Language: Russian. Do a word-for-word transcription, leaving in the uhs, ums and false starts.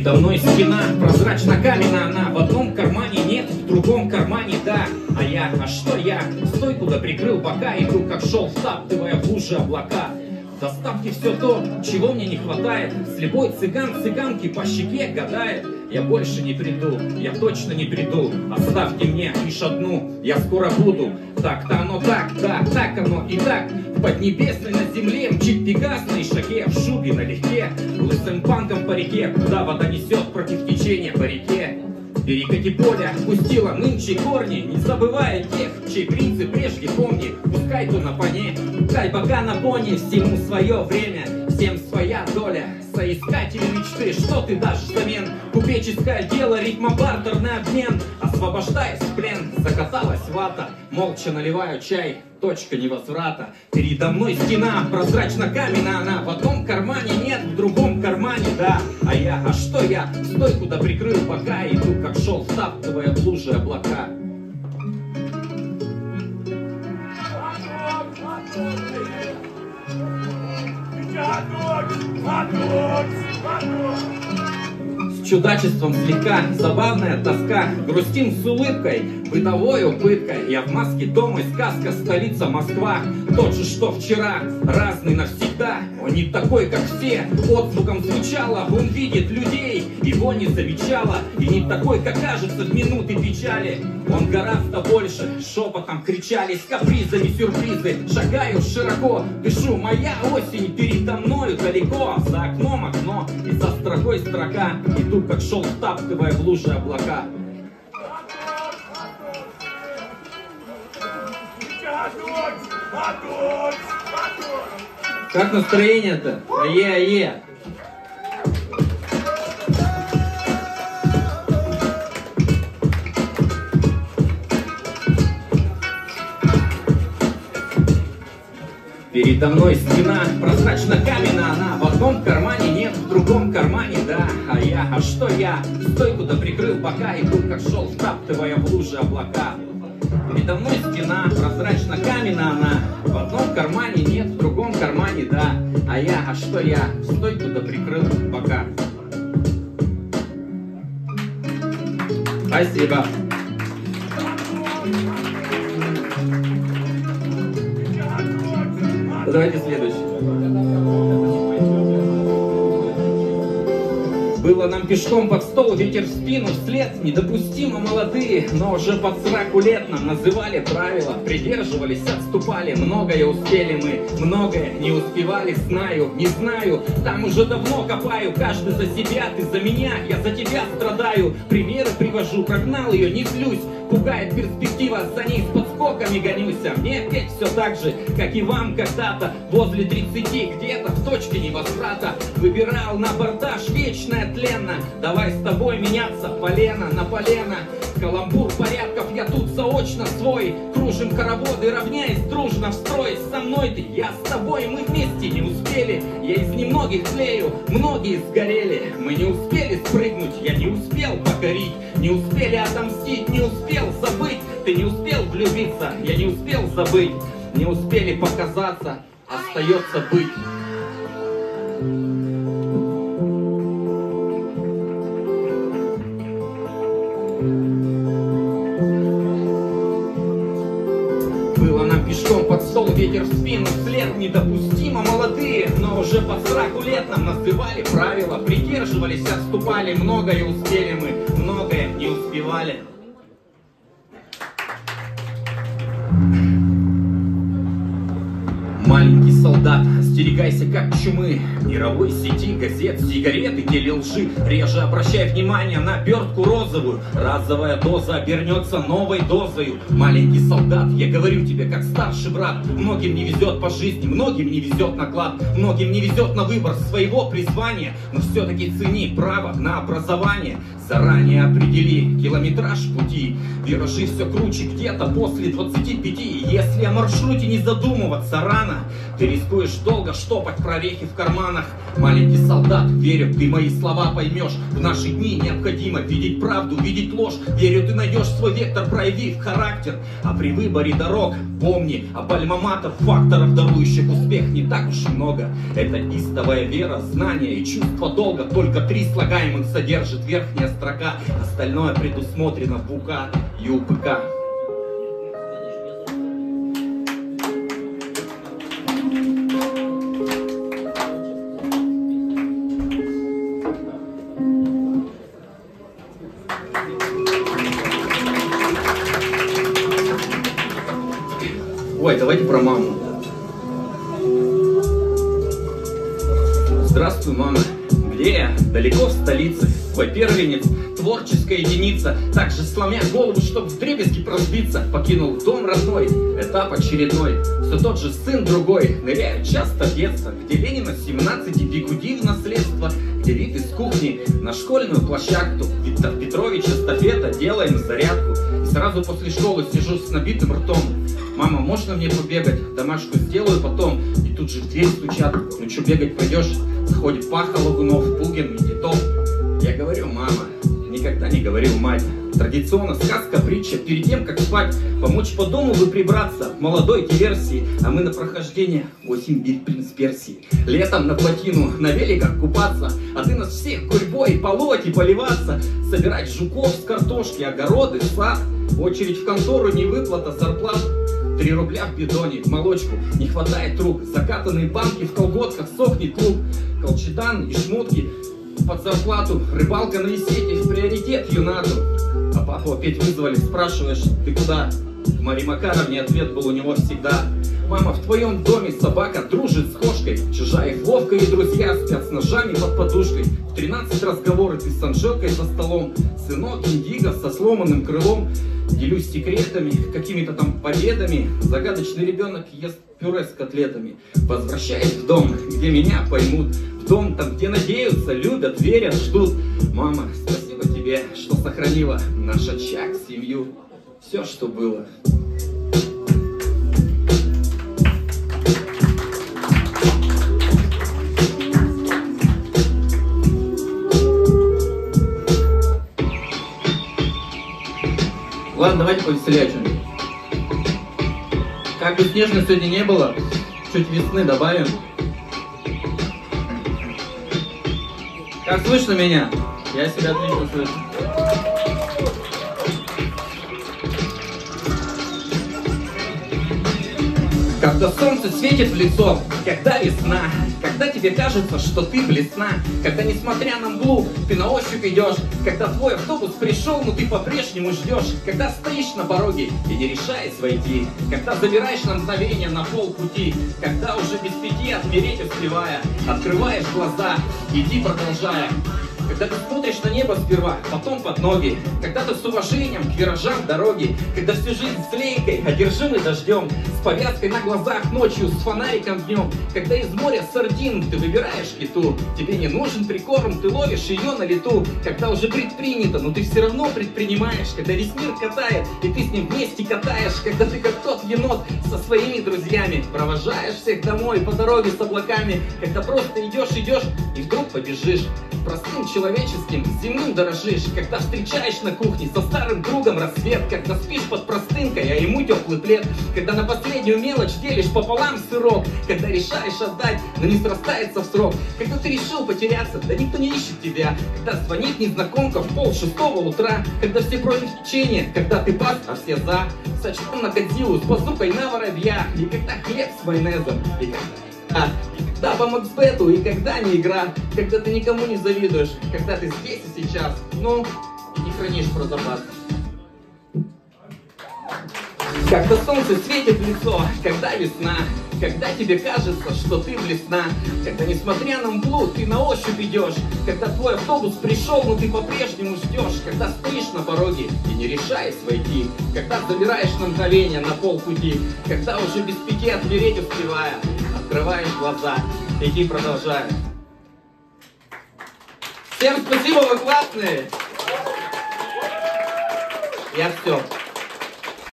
Передо мной стена, прозрачно-каменная она. В одном кармане нет, в другом кармане да. А я, а что я? Стойку да прикрыл бока, иду как шел, втаптывая в лужи облака. В доставке все то, чего мне не хватает. Слепой цыган цыганки по щеке гадает. Я больше не приду, я точно не приду. Оставьте мне лишь одну, я скоро буду. Так-то оно так, да, так оно и так. В Поднебесной на земле мчит Пегас на ишаке, в шубе налегке, лысым панком по реке, куда вода несет против течения по реке. Перекати поля пустила нынче корни, не забывая тех, чей принцип прежде помни. Пускай то на поне, пускай пока на пони, всему свое время, всем своя доля. Соискатели мечты, что ты дашь взамен? Купеческое дело, ритмобартерный обмен. Освобождаясь в плен, закаталась вата. Молча наливаю чай, точка невозврата. Передо мной стена, прозрачно-каменная она. В одном кармане нет, в другом кармане да. А я, а что я? Стойку да прикрыл бока, иду как шел, втаптывая в лужи облака. С чудачеством слегка, забавная тоска. Грустим с улыбкой, бытовой пыткой. Я в маске дома и сказка, столица Москва. Тот же, что вчера, разный навсегда. Он не такой, как все, отзвуком звучало. Он видит людей, его не замечала. И не такой, как кажется в минуты печали. Он гораздо больше, шепотом кричали. С капризами сюрпризы, шагаю широко. Дышу, моя осень передо мною далеко. За окном окно, и за строкой строка. Иду, как шел, втаптывая в лужи облака. Как настроение-то? Е-е! Передо мной стена, прозрачно-каменная она. В одном кармане нет, в другом кармане да. А я, а что я? Стойку да прикрыл бока, иду как шел, втаптывая в лужи облака. Передо мной стена, прозрачно-каменная она. В одном кармане нет, в другом кармане да. А я, а что я? Стойку да прикрыл бока. Спасибо. Давайте следующий. Было нам пешком под стол, ветер в спину, вслед. Недопустимо молодые, но уже под сраку лет нам называли правила. Придерживались, отступали, многое успели мы, многое не успевали. Знаю, не знаю, там уже давно копаю. Каждый за себя, ты за меня, я за тебя страдаю. Примеры привожу, прогнал ее, не злюсь. Пугает перспектива, за ней с подскоками гонюсь. А мне опять все так же, как и вам когда-то. Возле тридцати, где-то в точке невозврата. Выбирал на абордаж вечное тленно. Давай с тобой меняться полено на полено. Каламбур порядков, я тут заочно свой. Кружим хороводы, равняясь дружно в строй. Со мной ты, я с тобой, мы вместе не успели. Я из немногих тлею, многие сгорели. Мы не успели спрыгнуть, я не успел покорить. Не успели отомстить, не успел забыть. Ты не успел влюбиться, я не успел забыть. Не успели показаться, остается быть. Было нам пешком под стол, ветер в спину, вслед. Недопустимо молодые, но уже под сраку лет нам называли правила. Придерживались, отступали, многое успели мы, многое не успевали. Маленький солдат, остерегайся как чумы, мировой сети, газет, сигареты, телелжи. Реже обращай внимание на обертку розовую. Разовая доза обернется новой дозою. Маленький солдат, я говорю тебе как старший брат. Многим не везет по жизни, многим не везет на клад. Многим не везет на выбор своего призвания. Но все-таки цени право на образование. Заранее определи километраж пути. Виражи все круче где-то после двадцати пяти. Если о маршруте не задумываться рано, ты рискуешь долго долго штопать прорехи в карманах. Маленький солдат, верю, ты мои слова поймешь. В наши дни необходимо видеть правду, видеть ложь. Верю, ты найдешь свой вектор, проявив характер. А при выборе дорог помни об альма-матер. Факторов, дарующих успех, не так уж и много. Это истовая вера, знание и чувство долга. Только три слагаемых содержит верхняя строка. Остальное предусмотрено в УК и УПК. Ой, давайте про маму. Здравствуй, мама. Где я? Далеко в столице. Твой первенец, творческая единица. Так же сломя голову, чтоб вдребезги разбиться. Покинул дом родной, этап очередной. Все тот же сын другой. Ныряю часто в детство. Где Ленина семнадцать и бигуди в наследство. Где вид из кухни на школьную площадку. Виктор Петрович, эстафета, делаем зарядку. И сразу после школы сижу с набитым ртом. Мама, можно мне побегать? Домашку сделаю потом. И тут же в дверь стучат. Ну что, бегать пойдешь? Заходит Паха, Лагунов, Пугин и Титов. Я говорю, мама, никогда не говорил мать. Традиционно сказка, притча, перед тем, как спать. Помочь по дому бы прибраться, молодой диверсии. А мы на прохождение восемь бит принц Персии. Летом на плотину, на великах купаться. А ты нас всех гурьбой полоть и поливаться. Собирать жуков с картошки, огороды, сад. Очередь в контору, невыплата зарплат. Три рубля в бидоне, в молочку, не хватает рук. Закатанные банки в колготках, сохнет лук. Колчедан и шмотки под зарплату. Рыбалка на сети в приоритет юнату. А папу опять вызвали, спрашиваешь, ты куда? К Марии Макаровне ответ был у него всегда. Мама, в твоем доме собака дружит с кошкой. Чужая их ловко и друзья спят с ножами под подушкой. В тринадцать разговоры ты с Анжелкой за столом. Сынок индиго со сломанным крылом. Делюсь секретами, какими-то там победами. Загадочный ребенок ест пюре с котлетами. Возвращаюсь в дом, где меня поймут. В дом, там, где надеются, любят, верят, ждут. Мама, спасибо тебе, что сохранила наш очаг, семью. Все, что было. Ладно, давайте повеселее что-нибудь. Как бы снежно сегодня не было, чуть весны добавим. Как слышно меня? Я себя отлично слышу. Когда солнце светит в лицо, когда весна, когда тебе кажется, что ты блесна, когда, несмотря на мглу, ты на ощупь идешь, когда твой автобус пришел, но ты по-прежнему ждешь, когда стоишь на пороге и не решаясь войти, когда замираешь на мгновение на полпути, когда уже без пяти отмереть успевая, открываешь глаза, иди продолжая. Когда ты смотришь на небо сперва, потом под ноги, когда ты с уважением к виражам дороги, когда всю жизнь с лейкой, одержимый дождем, с повязкой на глазах ночью, с фонариком днем, когда из моря сардин ты выбираешь киту, тебе не нужен прикорм, ты ловишь ее на лету, когда уже предпринято, но ты все равно предпринимаешь, когда весь мир катает, и ты с ним вместе катаешь, когда ты как тот енот со своими друзьями, провожаешь всех домой по дороге с облаками, когда просто идешь, идешь и вдруг побежишь, простым человеческим, земным дорожишь, когда встречаешь на кухне со старым другом рассвет, когда спишь под простынкой, а ему теплый плед, когда на последнюю мелочь делишь пополам сырок, когда решаешь отдать, но не срастается в срок, когда ты решил потеряться, да никто не ищет тебя, когда звонит незнакомка в пол шестого утра, когда все против течения, когда ты пас, а все за, с очком на Годзиллу, с базукой на воробья, и когда хлеб с майонезом, и когда... Да, по Максбету, и когда не игра, когда ты никому не завидуешь, когда ты здесь и сейчас, ну, не хранишь про запас. Когда солнце светит в лицо, когда весна, когда тебе кажется, что ты блесна, когда, несмотря на мглу, ты на ощупь идешь, когда твой автобус пришел, но ты по-прежнему ждешь, когда стоишь на пороге и не решаясь войти, когда замираешь на мгновение на полпути, когда уже без пяти отмереть успевая, открываешь глаза, иди продолжай. Всем спасибо, вы классные! Я все.